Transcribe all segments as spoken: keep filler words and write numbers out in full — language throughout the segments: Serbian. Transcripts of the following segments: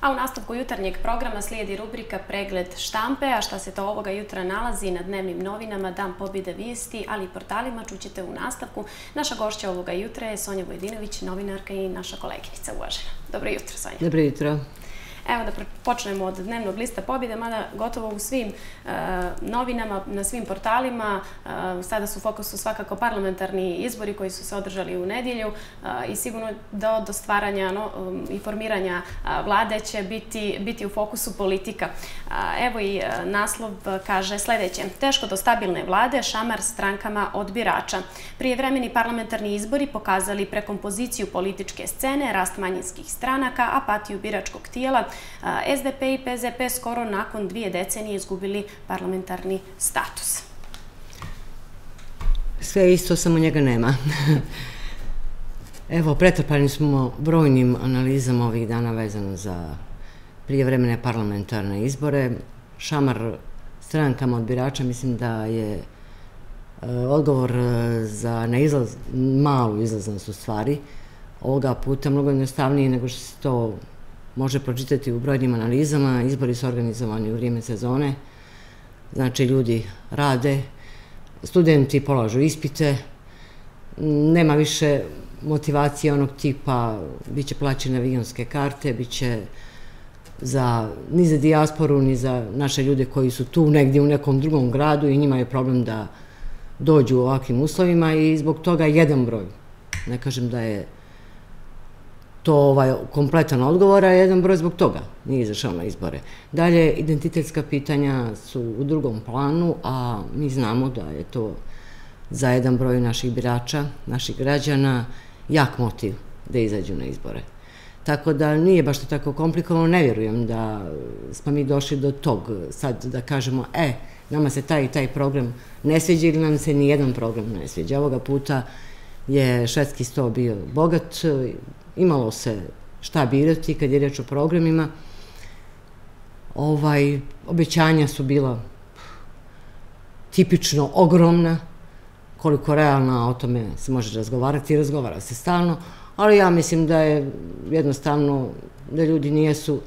A u nastavku jutarnjeg programa slijedi rubrika Pregled štampe, a šta se to ovoga jutra nalazi na dnevnim novinama, Dan pobjede vijesti, ali i portalima, čućete u nastavku. Naša gošća ovoga jutra je Sonja Vojdinović, novinarka i naša koleginica uvažena. Dobro jutro, Sonja. Dobro jutro. Evo da počnemo od dnevnog lista pobjede, mada gotovo u svim novinama, na svim portalima. Sada su u fokusu svakako parlamentarni izbori koji su se održali u nedjelju i sigurno do stvaranja i formiranja vlade će biti u fokusu politika. Evo i naslov kaže sljedeće. Teško do stabilne vlade, šamar strankama od birača. Prijevremeni parlamentarni izbori pokazali prekompoziciju političke scene, rast manjinskih stranaka, apatiju biračkog tijela. S D P i P Z P skoro nakon dvije decenije izgubili parlamentarni status. Sve isto, samo njega nema. Evo, pretrpani smo brojnim analizama ovih dana vezano za prijevremene parlamentarne izbore. Šamar strankama od birača, mislim da je odgovor za malu izlaznost u stvari ovoga puta mnogo jednostavniji nego što se to može pročitati u brojnim analizama. Izbori su organizovani u vrijeme sezone, znači ljudi rade, studenti polažu ispite, nema više motivacije onog tipa, bit će plaćene avionske karte, bit će ni za dijasporu, ni za naše ljude koji su tu negdje u nekom drugom gradu i njima je problem da dođu u ovakvim uslovima i zbog toga jedan broj. Ne kažem da je to kompletan odgovor, a jedan broj zbog toga nije izašao na izbore. Dalje, identitetska pitanja su u drugom planu, a mi znamo da je to za jedan broj naših birača, naših građana, jak motiv da izađu na izbore. Tako da nije baš to tako komplikovano, ne vjerujem da smo mi došli do tog sad da kažemo, e, nama se taj i taj program ne sviđa ili nam se ni jedan program ne sviđa. Ovoga puta je švedski sto bio bogat, imalo se šta birati kad je riječ o programima. Obećanja su bila tipično ogromna, koliko realna, o tome se može razgovarati i razgovara se stalno, ali ja mislim da je jednostavno da ljudi nijesu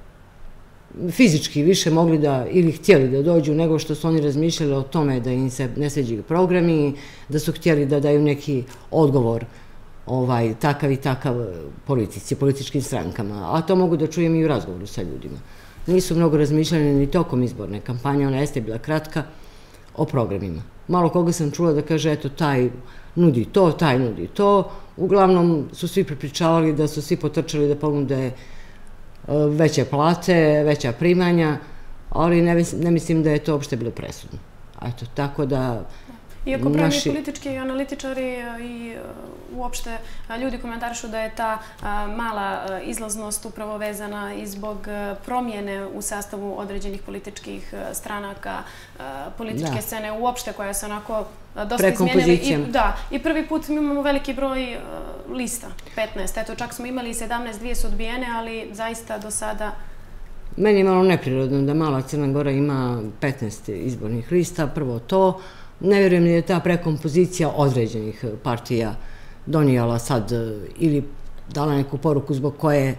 fizički više mogli da ili htjeli da dođu nego što su oni razmišljali o tome da im se ne sviđaju programi, da su htjeli da daju neki odgovor takav i takav politici, političkim strankama, a to mogu da čujem i u razgovoru sa ljudima. Nisu mnogo razmišljali ni tokom izborne kampanje, ona jeste bila kratka, o programima. Malo koga sam čula da kaže, eto, taj nudi to, taj nudi to. Uglavnom su svi prepričavali da su svi potrčali da ponude veće plate, veća primanja, ali ne mislim da je to uopšte bilo presudno. Eto, tako da iako brojni politički analitičari i uopšte ljudi komentarišu da je ta mala izlaznost upravo vezana i zbog promjene u sastavu određenih političkih stranaka, političke scene uopšte koja se onako dosta izmijenila. Da, i prvi put mi imamo veliki broj lista, petnaest. Eto, čak smo imali sedamnaest, dvije su odbijene, ali zaista do sada... Meni je malo neprirodno da mala Crna Gora ima petnaest izbornih lista, prvo to. Ne vjerujem da je ta prekompozicija određenih partija donijela sad ili dala neku poruku zbog koje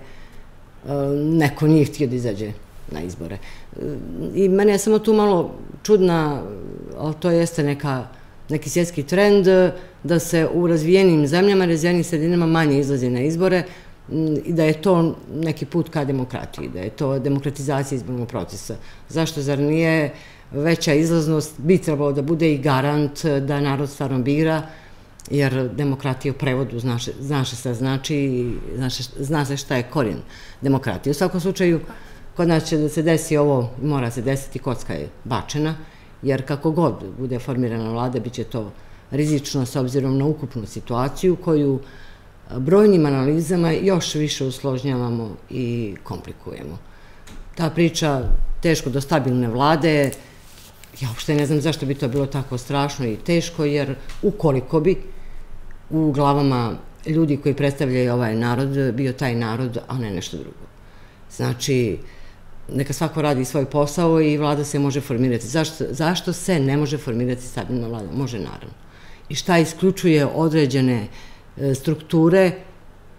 neko nije htio da izađe na izbore. I mene je samo tu malo čudna, ali to jeste neki svjetski trend, da se u razvijenim zemljama, razvijenim sredinama manje izlazi na izbore i da je to neki put ka demokratiji, da je to demokratizacija izbornog procesa. Zašto, zar nije veća izlaznost bi trebalo da bude i garant da narod stvarno bira, jer demokratija u prevodu zna šta znači i zna se šta je korijen demokratije. U svakom slučaju, kod nas će da se desi ovo, mora se desiti, kocka je bačena, jer kako god bude formirana vlada, bit će to rizično s obzirom na ukupnu situaciju koju brojnim analizama još više usložnjavamo i komplikujemo. Ta priča teško do stabilne vlade, ja uopšte ne znam zašto bi to bilo tako strašno i teško, jer ukoliko bi u glavama ljudi koji predstavljaju ovaj narod bio taj narod, a ne nešto drugo. Znači, neka svako radi svoj posao i vlada se može formirati. Zašto se ne može formirati stabilna vlada? Može, naravno. I šta isključuje određene strukture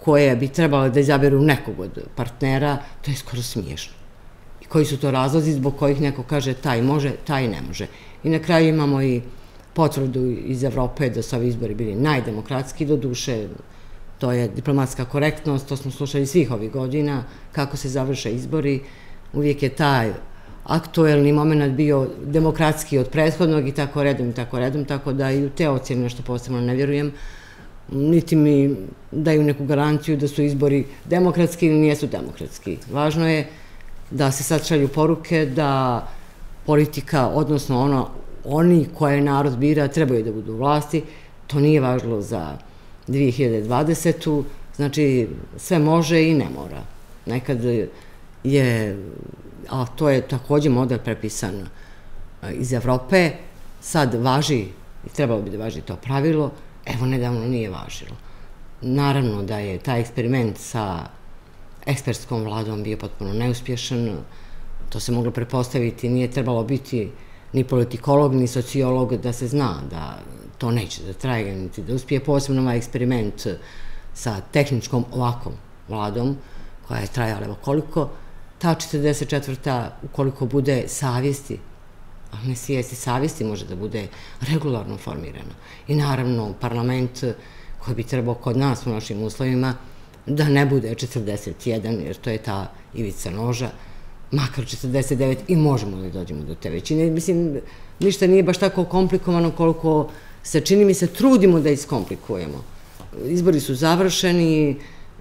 koje bi trebalo da izaberu nekog od partnera, to je skoro smiješno. I koji su to razlozi zbog kojih neko kaže taj može, taj ne može. I na kraju imamo i potvrdu iz Evrope da su ovi izbori bili najdemokratski, do duše, to je diplomatska korektnost, to smo slušali svih ovih godina, kako se završe izbori, uvijek je taj aktuelni moment bio demokratski od prethodnog i tako redom i tako redom, tako da i u te ocjene nešto posebno ne vjerujem, niti mi daju neku garanciju da su izbori demokratski ili nijesu demokratski. Važno je da se sad šalju poruke da politika, odnosno ono, oni koje narod bira trebaju da budu u vlasti, to nije važno za dvije hiljade dvadesetu. Znači sve može i ne mora. Nekad je, a to je također model prepisan iz Evrope, sad važi, i trebalo bi da važi to pravilo, evo nedavno nije važilo. Naravno da je taj eksperiment sa ekspertskom vladom bio potpuno neuspješan, to se moglo prepostaviti, nije trebalo biti ni politikolog, ni sociolog da se zna da to neće da traje, niti da uspije. Posebno ovaj eksperiment sa tehničkom ovakvom vladom, koja je trajala evo koliko, ta četrdeset četvrta ukoliko bude savjesti, a ne svijesti, savjesti može da bude regularno formirana. I naravno parlament koji bi trebao kod nas u našim uslovima da ne bude četrdeset jedan, jer to je ta ivica noža, makar četrdeset devet i možemo da dođemo do te većine. Mislim, ništa nije baš tako komplikovano koliko se čini mi se trudimo da iskomplikujemo. Izbori su završeni,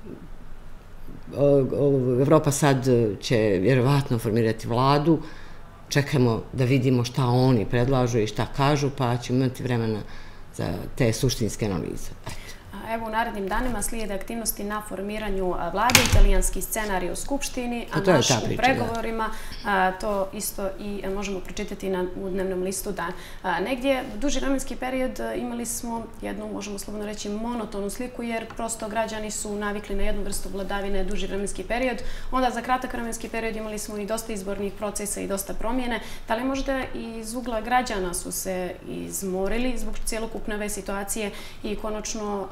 Evropa sad će vjerovatno formirati vladu, čekamo da vidimo šta oni predlažu i šta kažu, pa ćemo imati vremena za te suštinske analize. Evo u narednim danima slijede aktivnosti na formiranju vlade, italijanski scenarij u Skupštini, a naš u pregovorima, to isto i možemo pročitati u dnevnom listu Dan. Negdje duži vremenski period imali smo jednu, možemo slobodno reći, monotonu sliku, jer prosto građani su navikli na jednu vrstu vladavine duži vremenski period. Onda za kratak vremenski period imali smo i dosta izbornih procesa i dosta promjene. Da li možda iz ugla građana su se izmorili zbog cijelokupne ove situacije i konačno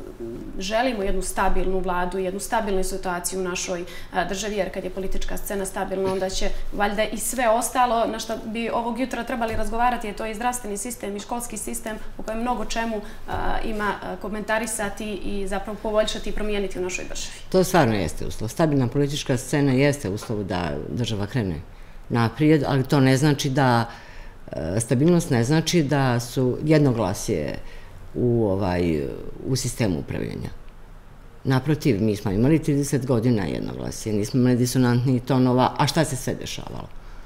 želimo jednu stabilnu vladu, jednu stabilnu situaciju u našoj državi, jer kad je politička scena stabilna, onda će valjda i sve ostalo na što bi ovog jutra trebali razgovarati, je to i zdravstveni sistem i školski sistem u kojem mnogo čemu ima komentarisati i zapravo poboljšati i promijeniti u našoj državi. To stvarno jeste uslov. Stabilna politička scena jeste uslov da država krene naprijed, ali to ne znači da, stabilnost ne znači da su jednoglasje u, ovaj, u sistemu upravljanja. Naprotiv, mi smo imali trideset godina jednoglasje, nismo imali disonantnih tonova, a šta se sve dešavalo?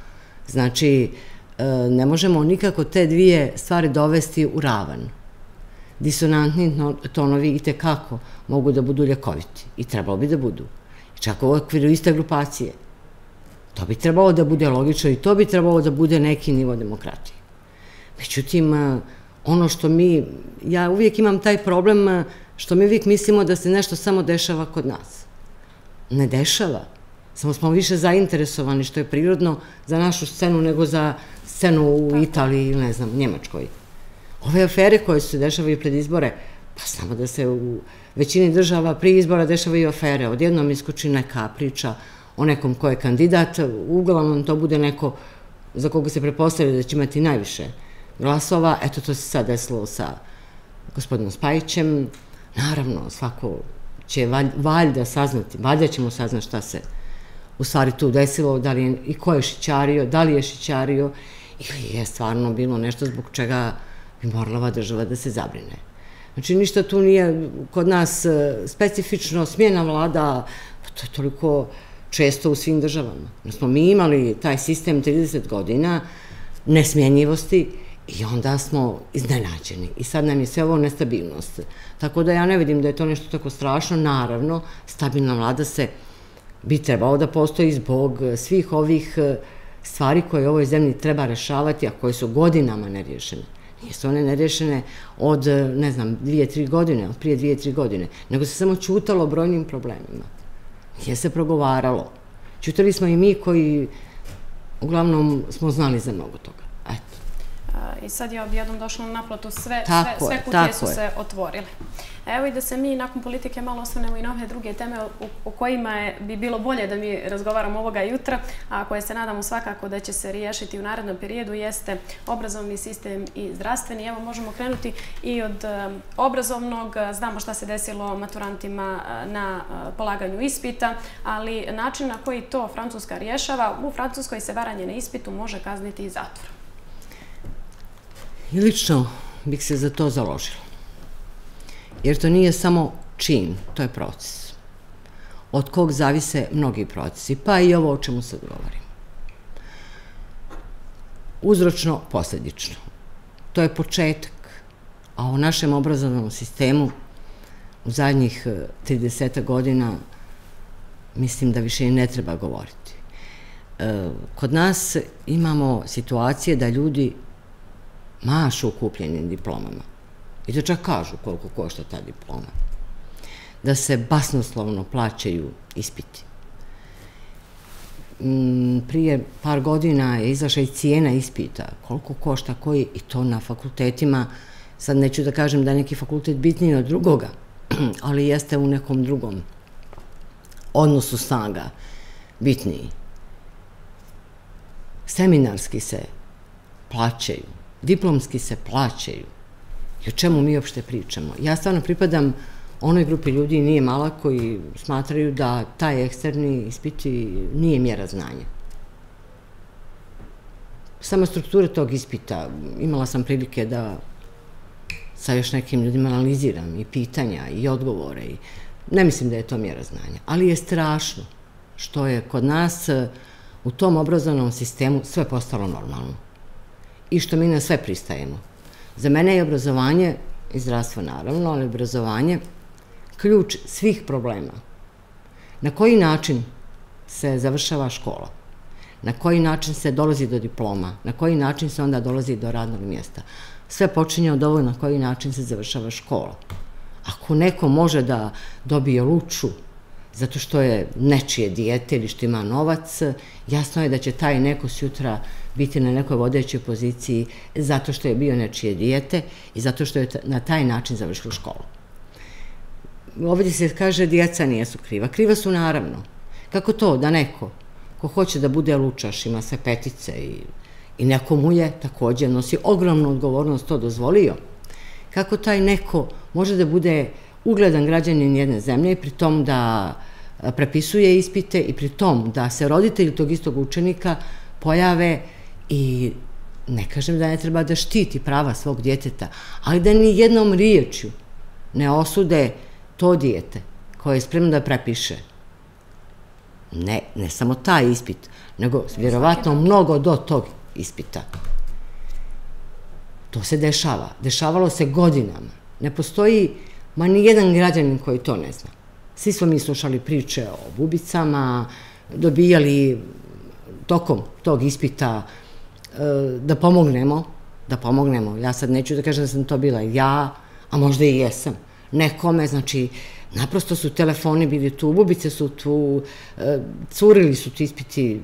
Znači, ne možemo nikako te dvije stvari dovesti u ravan. Disonantni tonovi i tekako mogu da budu ljekoviti i trebalo bi da budu. Čak u okviru iste grupacije. To bi trebalo da bude logično i to bi trebalo da bude neki nivo demokratije. Međutim, ono što mi, ja uvijek imam taj problem što mi uvijek mislimo da se nešto samo dešava kod nas. Ne dešava. Samo smo više zainteresovani, što je prirodno, za našu scenu nego za scenu u Italiji ili, ne znam, Njemačkoj. Ove afere koje se dešavaju pred izbore, pa znamo da se u većini država prije izbora dešavaju afere. Odjednom iskoči neka priča o nekom ko je kandidat, uglavnom to bude neko za koga se pretpostavlja da će imati najviše glasova. Eto, to se sad desilo sa gospodinom Spajićem. Naravno, svako će valjda saznati, valjda ćemo saznati šta se u stvari tu desilo, da li je, i ko je šićario, da li je šićario ili je stvarno bilo nešto zbog čega bi morala ova država da se zabrine. Znači, ništa tu nije kod nas specifično, smjena vlada, to je toliko često u svim državama. Smo mi imali taj sistem trideset godina nesmjenjivosti i onda smo iznenađeni. I sad nam je sve ovo nestabilnost. Tako da ja ne vidim da je to nešto tako strašno. Naravno, stabilna vlada se bi trebalo da postoji zbog svih ovih stvari koje u ovoj zemlji treba rešavati, a koje su godinama nerješene. Nisu one nerješene od, ne znam, dvije, tri godine, od prije dvije, tri godine, nego se samo čutalo o brojnim problemima. Nije se progovaralo. Čutali smo i mi koji uglavnom smo znali za mnogo toga. Eto. i sad je odjednom došlo na naplatu, sve kutije su se otvorile. Evo i da se mi nakon politike malo osvrnemo i na ove druge teme o kojima bi bilo bolje da mi razgovaramo ovoga jutra, a koje se nadamo svakako da će se riješiti u narednom periodu, jeste obrazovni sistem i zdravstveni. Evo možemo krenuti i od obrazovnog. Znamo šta se desilo maturantima na polaganju ispita, ali način na koji to Francuska rješava, u Francuskoj se varanje na ispitu može kazniti i zatvor. I lično bih se za to založila. Jer to nije samo čin, to je proces. Od kog zavise mnogi procesi, pa i ovo o čemu sad govorim. Uzročno, posledično. To je početak, a o našem obrazovnom sistemu u zadnjih trideset godina mislim da više i ne treba govoriti. Kod nas imamo situacije da ljudi mašu kupljenim diplomama. I to čak kažu koliko košta ta diploma. Da se basnoslovno plaćaju ispiti. Prije par godina je izašla i cijena ispita, koliko košta koji, i to na fakultetima. Sad neću da kažem da je neki fakultet bitniji od drugoga, ali jeste u nekom drugom odnosu snaga bitniji. Seminarski se plaćaju, diplomski se plaćaju. I o čemu mi uopšte pričamo? Ja stvarno pripadam onoj grupi ljudi, nije mala, koji smatraju da taj eksterni ispiti nije mjera znanja. Sama struktura tog ispita, imala sam prilike da sa još nekim ljudima analiziram i pitanja i odgovore. Ne mislim da je to mjera znanja, ali je strašno što je kod nas u tom obrazovnom sistemu sve postalo normalno i što mi na sve pristajemo. Za mene je obrazovanje, i zdravstvo naravno, ali obrazovanje ključ svih problema. Na koji način se završava škola? Na koji način se dolazi do diploma? Na koji način se onda dolazi do radnog mjesta? Sve počinje od ovo na koji način se završava škola. Ako neko može da dobije luču zato što je nečije dijete ili što ima novac, jasno je da će taj neko sutra biti na nekoj vodećoj poziciji zato što je bio nečije dijete i zato što je na taj način završilo školu. Ovdje se kaže djeca nijesu kriva. Kriva su naravno. Kako to da neko ko hoće da bude lučaš, ima sve petice i neko mu je također nosi ogromnu odgovornost to dozvolio, kako taj neko može da bude ugledan građanin jedne zemlje i pri tom da prepisuje ispite i pri tom da se roditelji tog istog učenika pojave i ne kažem da ne treba da štiti prava svog djeteta, ali da ni jednom riječju ne osude to dijete koje je spremno da prepiše. Ne, ne samo taj ispit, nego vjerovatno mnogo do tog ispita. To se dešava. Dešavalo se godinama. Ne postoji ma ni jedan građanin koji to ne zna. Svi smo mi slušali priče o bubicama, dobijali tokom tog ispita da pomognemo, da pomognemo. Ja sad neću da kažem da sam to bila ja, a možda i jesam. Nekome, znači, naprosto su telefoni bili tu, bubice su tu, curili su ti ispiti,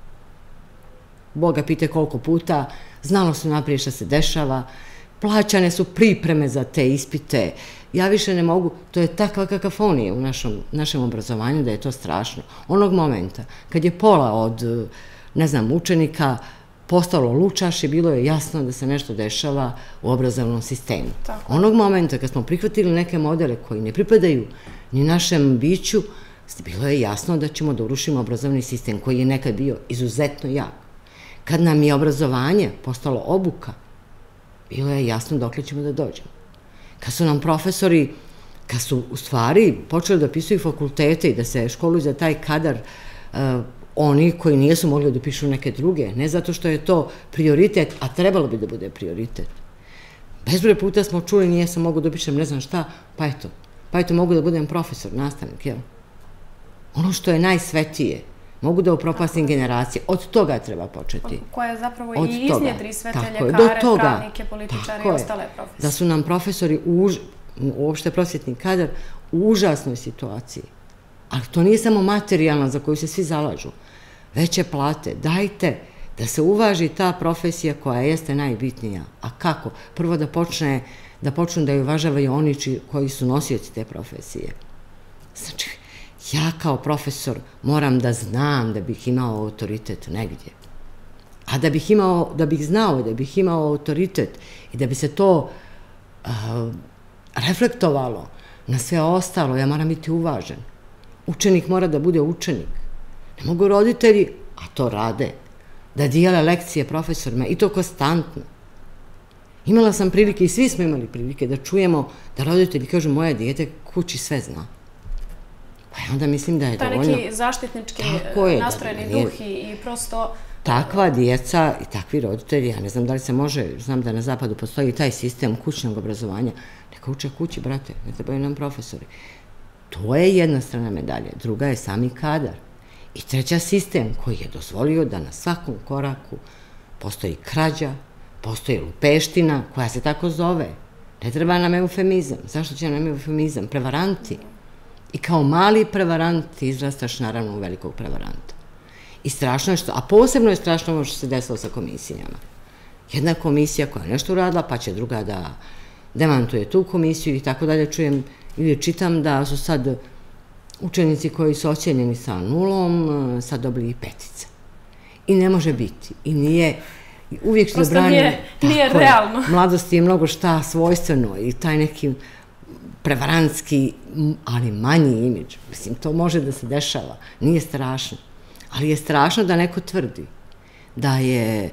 Boga pite koliko puta, znalo se naprijed šta se dešava, plaćane su pripreme za te ispite. Ja više ne mogu, to je takva kakafonija u našem obrazovanju da je to strašno. Onog momenta kad je pola od, ne znam, učenika postalo lučaši, bilo je jasno da se nešto dešava u obrazovnom sistemu. Onog momenta kad smo prihvatili neke modele koji ne pripadaju ni našem biću, bilo je jasno da ćemo da urušimo obrazovni sistem koji je nekad bio izuzetno jak. Kad nam je obrazovanje postalo obuka, bilo je jasno dokle ćemo da dođemo. Kad su nam profesori, kad su u stvari počeli da opisuju fakultete i da se školuju za taj kadar, oni koji nijesu mogli da pišu neke druge, ne zato što je to prioritet, a trebalo bi da bude prioritet. Bezbroj puta smo čuli, nijesam mogu da pišem ne znam šta, pa eto, pa eto mogu da budem profesor, nastavnik, jel? Ono što je najsvetije, mogu da upropastim generacije, od toga treba početi. Koja zapravo i iznjedri sve te ljekare, pravnike, političare i ostale profesije. Da su nam profesori, uopšte prosvjetni kadar, u užasnoj situaciji. Ali to nije samo materijalna za koju se svi zalažu. Veće plate, dajte Da se uvaži ta profesija koja jeste najbitnija. A kako? Prvo da počne, da počnu da ju uvažavaju oni koji su nosioci te profesije. Znači, ja kao profesor moram da znam da bih imao autoritet negdje. A da bih imao, da bih znao, da bih imao autoritet i da bi se to uh, reflektovalo na sve ostalo, ja moram biti uvažen. Učenik mora da bude učenik. Ne mogu roditelji, a to rade, da dijele lekcije profesorima i to konstantno. Imala sam prilike i svi smo imali prilike da čujemo da roditelji kažu moje dijete kući sve zna. Pa ja onda mislim da je dovoljno. To je neki zaštitnički nastrojeni duh i prosto... Takva djeca i takvi roditelji, ja ne znam da li se može, znam da na zapadu postoji taj sistem kućnog obrazovanja, neka uče kući, brate, ne trebaju nam profesori. To je jedna strana medalje, druga je sami kadar. I treća sistem koji je dozvolio da na svakom koraku postoji krađa, postoji lupeština koja se tako zove. Ne treba nam eufemizam. Zašto će nam eufemizam? Prevaranti. I kao mali prevaranti izrastaš naravno u velikog prevaranta. I strašno je što, a posebno je strašno ovo što se desilo sa komisijama. Jedna komisija koja je nešto uradila, pa će druga da demantuje tu komisiju i tako dalje. Čujem ili čitam da su sad učenici koji su ocjenjeni sa nulom sad dobili i petice. I ne može biti. I nije, uvijek što brani... Prosto nije realno. Mladosti je mnogo šta svojstveno i taj neki prevarantski, ali manji imidž. Mislim, to može da se dešava. Nije strašno. Ali je strašno da neko tvrdi da je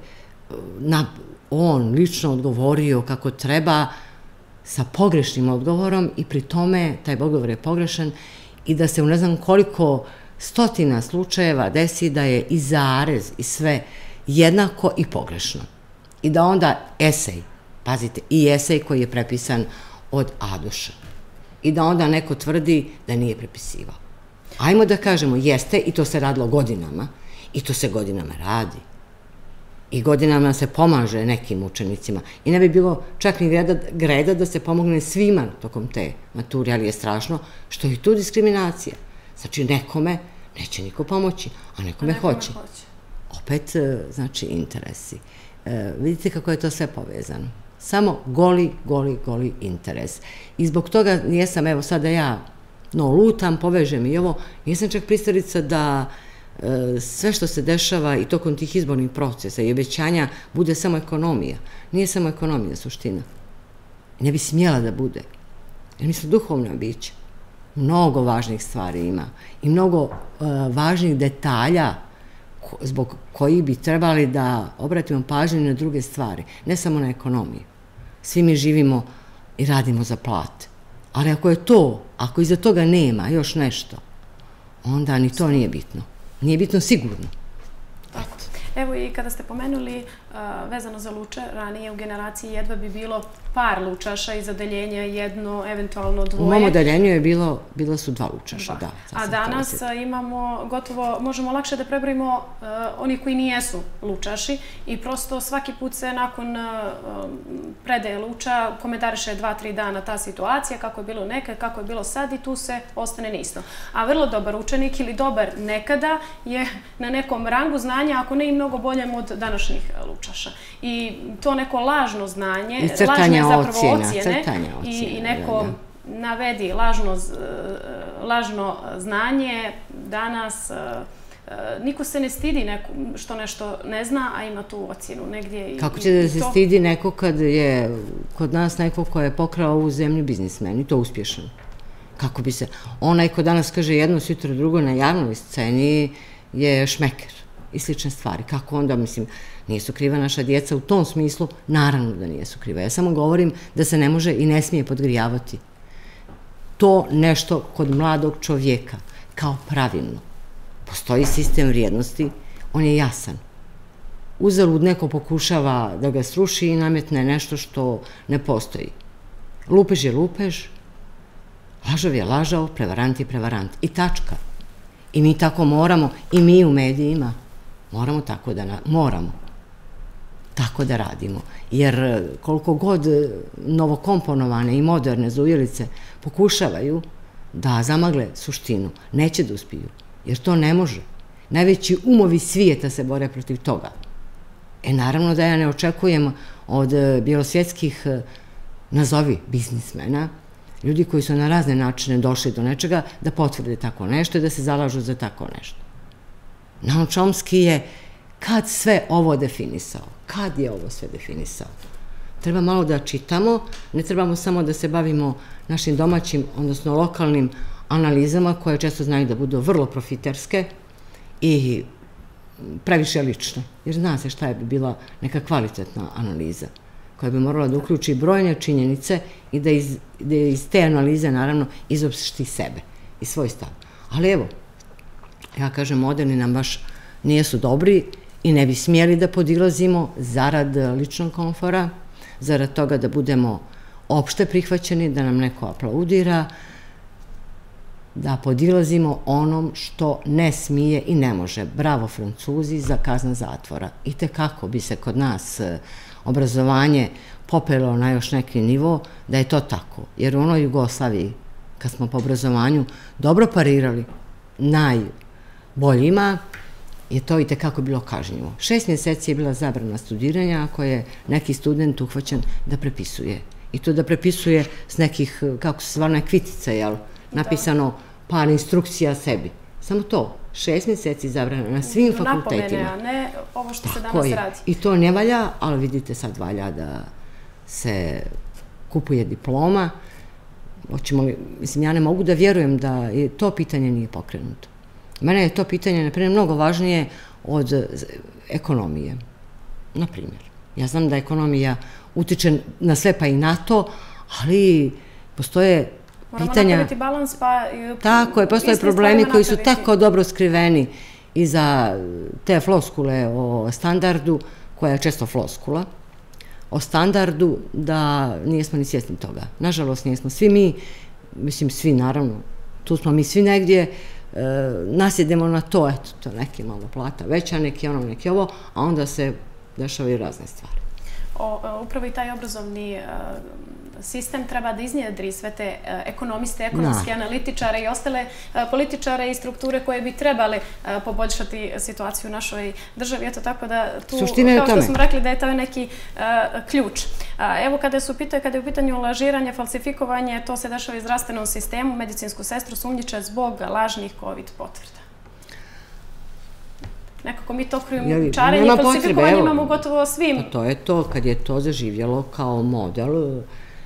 on lično odgovorio kako treba sa pogrešnim odgovorom i pri tome taj odgovor je pogrešan i da se u ne znam koliko stotina slučajeva desi da je i zarez i sve jednako i pogrešno. I da onda esej, pazite, i esej koji je prepisan od Aduša. I da onda neko tvrdi da nije prepisivao. Ajmo da kažemo, jeste, i to se radilo godinama, i to se godinama radi. I godinama se pomaže nekim učenicima. I ne bi bilo čak ni greda da se pomogne svima tokom te mature, ali je strašno što je tu diskriminacija. Znači, nekome neće niko pomoći, a nekome hoće. Opet, znači, interesi. Vidite kako je to sve povezano. Samo goli, goli, goli interes. I zbog toga jesam, evo sada ja no lutam, povežem i ovo, nisam čak pristalica da sve što se dešava i tokom tih izbornih procesa i obećanja bude samo ekonomija. Nije samo ekonomija suština. Ne bi smjela da bude. Jer mi su duhovna bića. Mnogo važnih stvari ima i mnogo važnih detalja zbog koji bi trebali da obratimo pažnju na druge stvari, ne samo na ekonomiju. Svi mi živimo i radimo za plate. Ali ako je to, ako iza toga nema još nešto, onda ni to nije bitno. Nije bitno sigurno. Evo i kada ste pomenuli vezano za luče, ranije u generaciji jedva bi bilo par lučaša iz odeljenja, jedno, eventualno dvoje. U mom odeljenju je bilo, bila su dva lučaša, da. A danas imamo gotovo, možemo lakše da prebrojimo oni koji nijesu lučaši i prosto svaki put se nakon predaje luča komentariše dva, tri dana ta situacija, kako je bilo nekad, kako je bilo sad i tu se ostane nisto. A vrlo dobar učenik ili dobar nekada je na nekom rangu znanja, ako ne i mnogo boljem od današnjih lučaša. I to neko lažno znanje, lažne zapravo ocjene i neko navedi lažno znanje danas, niko se ne stidi što nešto ne zna, a ima tu ocjenu negdje. Kako će da se stidi neko kad je kod nas neko ko je pokrao ovu zemlju biznismen i to uspješan? Kako bi se, onaj ko danas kaže jedno, sutra drugo na javnoj sceni je šmeker i slične stvari. Kako onda, mislim, nisu kriva naša djeca u tom smislu? Naravno da nisu kriva. Ja samo govorim da se ne može i ne smije podgrijavati to nešto kod mladog čovjeka kao pravilno. Postoji sistem vrijednosti, on je jasan. Uzalud neko pokušava da ga sruši i nametne nešto što ne postoji. Lupež je lupež, lažov je lažao, prevarant je prevarant. I tačka. I mi tako moramo, i mi u medijima, moramo tako da, moramo tako da radimo. Jer koliko god novokomponovane i moderne zujelice pokušavaju da zamagle suštinu, neće da uspiju. Jer to ne može. Najveći umovi svijeta se bore protiv toga. E, naravno da ja ne očekujem od bjelosvjetskih, nazovi, biznismena, ljudi koji su na razne načine došli do nečega, da potvrde tako nešto i da se zalažu za tako nešto. Noam Chomsky je kad sve ovo definisao, kad je ovo sve definisao. Treba malo da čitamo, ne trebamo samo da se bavimo našim domaćim, odnosno lokalnim analizama koje često znaju da budu vrlo profiterske i previše lične, jer zna se šta je bi bila neka kvalitetna analiza koja bi morala da uključi brojne činjenice i da iz, da iz te analize naravno izopšti sebe i svoj stav. Ali evo, ja kažem, moderni nam baš nijesu dobri i ne bi smjeli da podilazimo zarad ličnog komfora, zarad toga da budemo opšte prihvaćeni, da nam neko aplaudira, da podilazimo onom što ne smije i ne može. Bravo Francuzi za kazna zatvora. I tekako bi se kod nas obrazovanje popelo na još neki nivo da je to tako. Jer u onoj Jugoslaviji, kad smo po obrazovanju dobro parirali najboljima, je to i tekako bilo kažnjivo. Šest mjeseci je bila zabrana studiranja ako je neki student uhvaćen da prepisuje. I to da prepisuje s nekih, kako se zvane, kvitica, jel? Napisano par instrukcija sebi. Samo to. Šest mjeseci zabrana na svim fakultetima. Napomene, a ne ovo što se danas radi. I to ne valja, ali vidite sad valja da se kupuje diploma. Hoćemo li, mislim, ja ne mogu da vjerujem da je to pitanje nije pokrenuto. Mene je to pitanje, na primjer, mnogo važnije od ekonomije. Na primjer, ja znam da ekonomija utiče na sve pa i na to, ali postoje pitanja... Moramo napraviti balans, pa... Tako je, postoje problemi koji su tako dobro skriveni iza te floskule o standardu, koja je često floskula, o standardu, da nijesmo ni svjesni toga. Nažalost, nijesmo svi mi, mislim, svi naravno, tu smo mi svi negdje, nasjedemo na to, eto, to neki malo plata veća, neki ono, neki ovo, a onda se dešavaju razne stvari. Upravo i taj obrazovni sistem treba da iznjedri sve te ekonomiste, ekonomske analitičare i ostale političare i strukture koje bi trebale poboljšati situaciju u našoj državi. Eto tako da tu, kao što smo rekli, da je to neki ključ. Evo kada su pitaju, kada je u pitanju lažiranje, falsifikovanje, to se dešava u zdravstvenom sistemu, medicinsku sestru sumnjiče zbog lažnih COVID potvrda. Nekako mi to krijumčarenje i falsifikovanje imamo gotovo svim. To je to, kad je to zaživjelo kao model,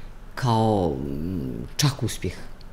kao čak uspjeh.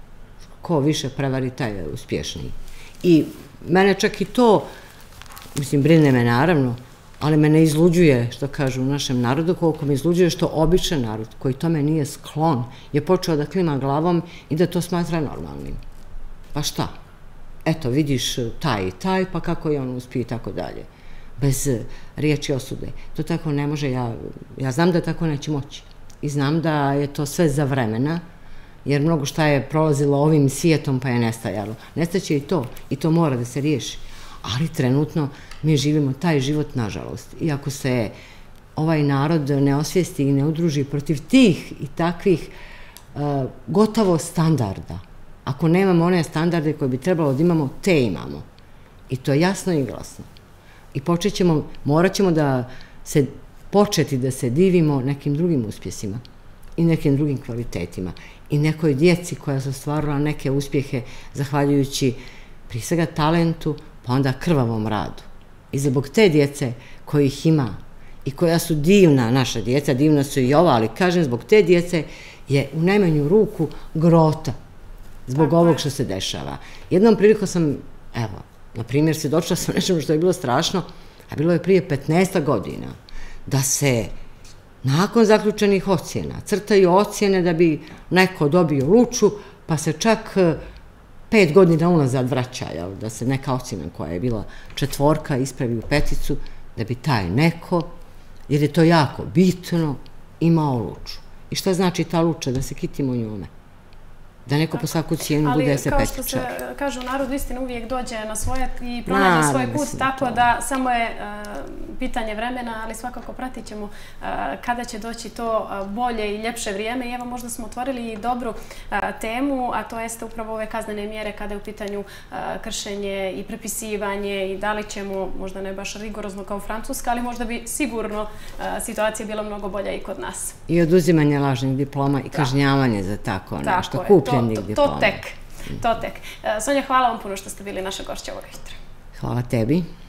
Ko više prevari, taj je uspješniji. I mene čak i to, mislim, brine me naravno, ali me ne izluđuje, što kažu u našem narodu, koliko me izluđuje što običan narod, koji tome nije sklon, je počeo da klima glavom i da to smatra normalnim. Pa šta? Eto, vidiš taj i taj, pa kako je on uspio i tako dalje. Bez riječi osude. To tako ne može, ja, ja znam da tako neće moći. I znam da je to sve za vremena, jer mnogo šta je prolazilo ovim svijetom pa je nestajalo. Nestaće i to, i to mora da se riješi. Ali trenutno mi živimo taj život, nažalost. I ako se ovaj narod ne osvijesti i ne udruži protiv tih i takvih uh, gotovo standarda, ako nemamo one standarde koje bi trebalo da imamo, te imamo. I to je jasno i glasno. I počet ćemo, morat ćemo da se početi da se divimo nekim drugim uspjesima i nekim drugim kvalitetima. I nekoj djeci koja su ostvarila neke uspjehe zahvaljujući prije svega talentu, pa onda krvavom radu. I zbog te djece kojih ima i koja su divna, naša djeca, divna su i ova, ali kažem, zbog te djece je u najmanju ruku grota zbog ovog što se dešava. Jednom prilikom sam, evo, na primjer, svjedočila sam nečemu što je bilo strašno, a bilo je prije petnaest godina, da se nakon zaključenih ocjena crtaju ocjene da bi neko dobio luču, pa se čak pet godina unazad vraća, da se neka ocjena koja je bila četvorka ispravi u peticu, da bi taj neko, jer je to jako bitno, imao luču. I šta znači ta luča? Da se kitimo njome. Da neko po svaku cijenu bude se petičar. Ali kao što se kaže u narodu, istina uvijek dođe na svoje i pronađe svoj put, tako da samo je pitanje vremena, ali svakako pratit ćemo kada će doći to bolje i ljepše vrijeme. I evo, možda smo otvorili i dobru temu, a to jeste upravo ove kaznene mjere kada je u pitanju kršenje i prepisivanje i da li ćemo, možda ne baš rigorozno kao Francuska, ali možda bi sigurno situacija bila mnogo bolja i kod nas. I oduzimanje lažnih diploma i kažnjavanje za tako nešto, kupljenih diploma. To tek, to tek. Sonja, hvala vam puno što ste bili naša gošća ovoga jutra. Hvala tebi.